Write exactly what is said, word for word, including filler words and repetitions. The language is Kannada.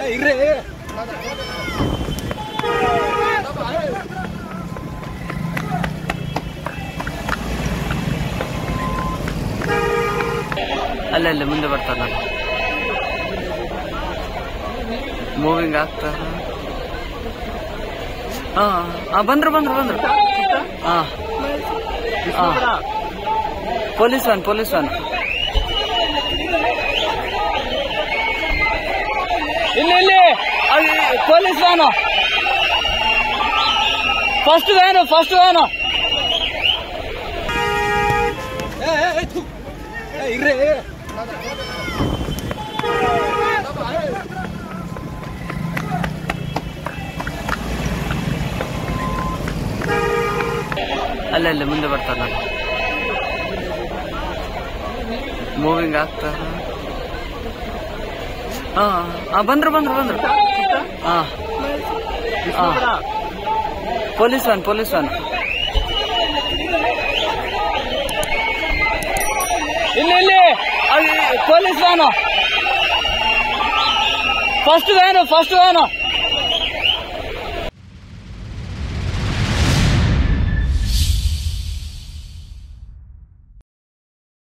ಅಲ್ಲ ಅಲ್ಲ ಮುಂದೆ ಬರ್ತಾರ ಮೂವಿಂಗ್ ಆಗ್ತಾರ. ಹಾ ಬಂದ್ರು ಬಂದ್ರು ಬಂದ್ರು ಹಾ ಪೊಲೀಸ್ ವ್ಯಾನ್ ಪೊಲೀಸ್ ವ್ಯಾನ್ ಇಲ್ಲಿ ಇಲ್ಲಿ police van first van first van ಅಲ್ಲ ಅಲ್ಲ ಮುಂದೆ ಬರ್ತಾರ ಮೂವಿಂಗ್ ಆಗ್ತಾರ. ಹಾ ಬಂದ್ರು ಬಂದ್ರು ಬಂದ್ರು ಹಾ ಪೊಲೀಸ್ ವ್ಯಾನ್ ಪೊಲೀಸ್ ವ್ಯಾನ್ ಇಲ್ಲಿ ಇಲ್ಲಿ police van first van first van